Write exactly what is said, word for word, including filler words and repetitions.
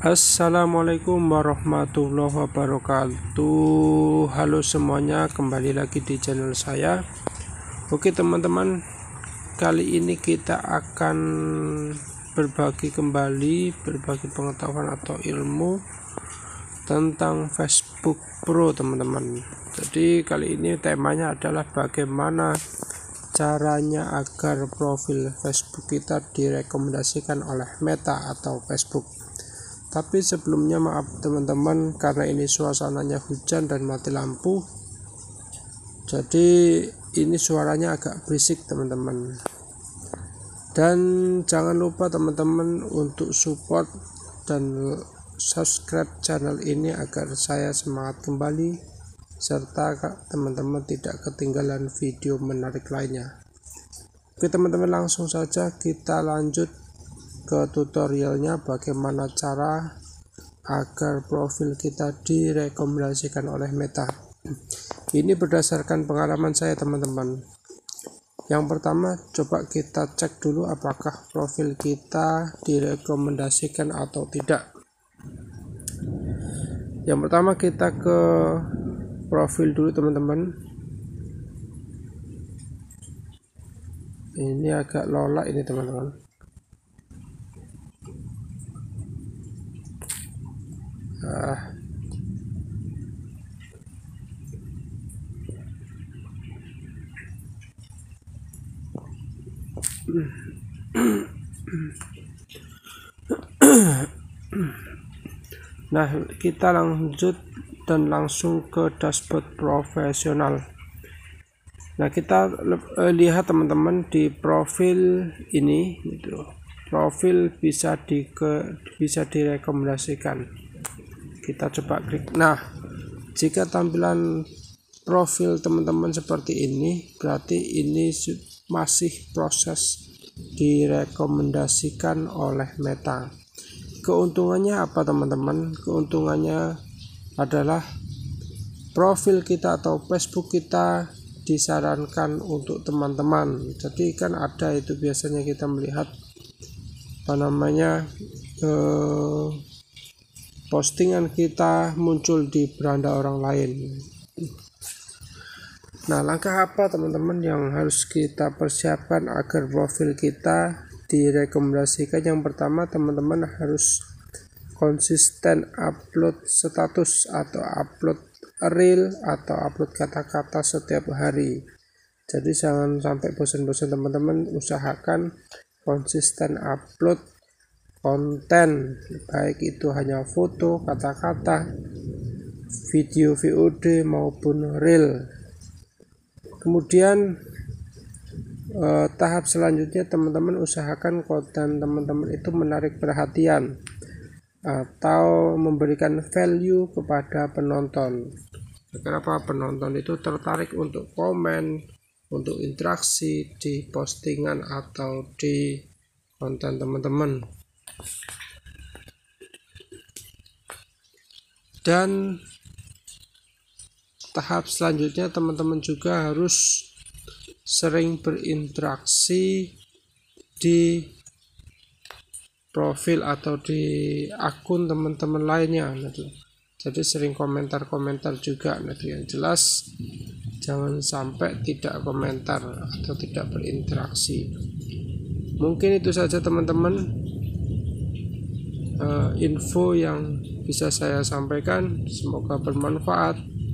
Assalamualaikum warahmatullahi wabarakatuh. Halo semuanya, kembali lagi di channel saya. Oke teman-teman, kali ini kita akan berbagi kembali berbagi pengetahuan atau ilmu tentang Facebook Pro teman-teman. Jadi kali ini temanya adalah bagaimana caranya agar profil Facebook kita direkomendasikan oleh Meta atau Facebook. Tapi sebelumnya maaf teman-teman, karena ini suasananya hujan dan mati lampu, jadi ini suaranya agak berisik teman-teman. Dan jangan lupa teman-teman untuk support dan subscribe channel ini agar saya semangat kembali, serta teman-teman tidak ketinggalan video menarik lainnya. Oke teman-teman, langsung saja kita lanjut ke tutorialnya, bagaimana cara agar profil kita direkomendasikan oleh Meta. Ini berdasarkan pengalaman saya teman-teman. Yang pertama, coba kita cek dulu apakah profil kita direkomendasikan atau tidak. Yang pertama, kita ke profil dulu teman-teman. Ini agak lolak ini teman-teman. Ah. Nah, kita lanjut dan langsung ke dashboard profesional. Nah, kita lihat teman-teman di profil ini gitu. Profil bisa di ke, bisa direkomendasikan. Kita coba klik. Nah, jika tampilan profil teman-teman seperti ini, berarti ini masih proses direkomendasikan oleh Meta. Keuntungannya apa teman-teman? Keuntungannya adalah profil kita atau Facebook kita disarankan untuk teman-teman. Jadi kan ada itu biasanya kita melihat apa namanya eh, postingan kita muncul di beranda orang lain. Nah, langkah apa teman-teman yang harus kita persiapkan agar profil kita direkomendasikan? Yang pertama, teman-teman harus konsisten upload status atau upload reel atau upload kata-kata setiap hari. Jadi jangan sampai bosan-bosan teman-teman, usahakan konsisten upload konten, baik itu hanya foto, kata-kata, video V O D maupun reel. Kemudian eh, tahap selanjutnya teman-teman usahakan konten teman-teman itu menarik perhatian atau memberikan value kepada penonton. Kenapa penonton itu tertarik untuk komen, untuk interaksi di postingan atau di konten teman-teman. Dan tahap selanjutnya teman-teman juga harus sering berinteraksi di profil atau di akun teman-teman lainnya. Jadi sering komentar-komentar juga. Yang jelas jangan sampai tidak komentar atau tidak berinteraksi. Mungkin itu saja teman-teman uh, info yang bisa saya sampaikan. Semoga bermanfaat.